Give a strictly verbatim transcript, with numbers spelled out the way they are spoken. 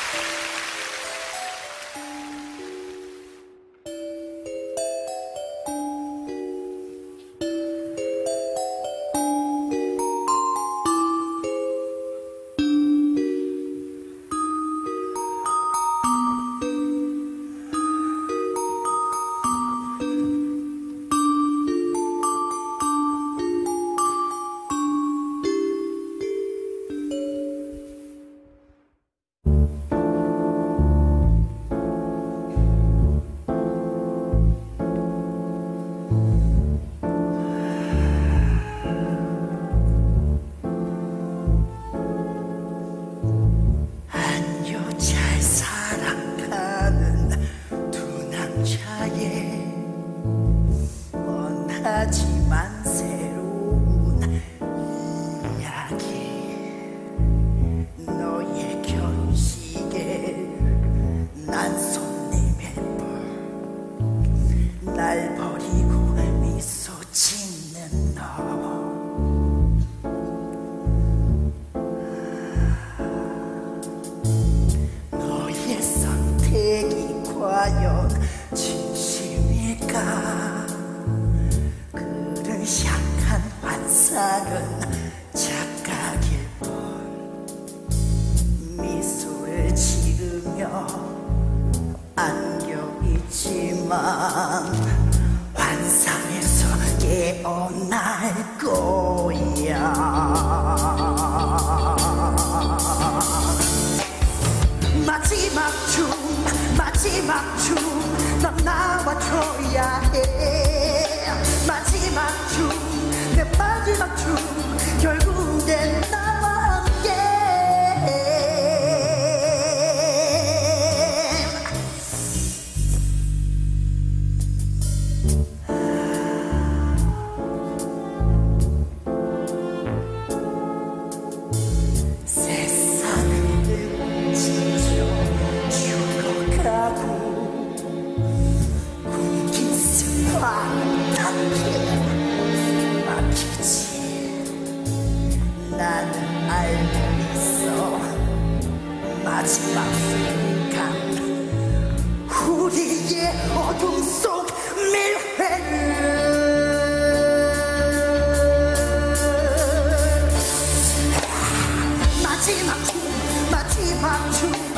하지만 새로운 이야기 너의 결혼식에 난 손님의 볼 날 버리고 미소 짓는 너 너의 선택이 과연 진심일까 향한 환상은 착각일 뿐 미소를 지으며 안겨있지만 환상에서 깨어날 거야 마지막 춤 마지막 춤 넌 나와줘야 해 마지막 춤 내 마지막 춤 결국엔 나와 함께 세상을 지쳐 죽어가고 꿈긴 습관 닿게 나는 알고 있어 마지막 순간 우리의 어둠 속 밀회를 마지막 춤 마지막 춤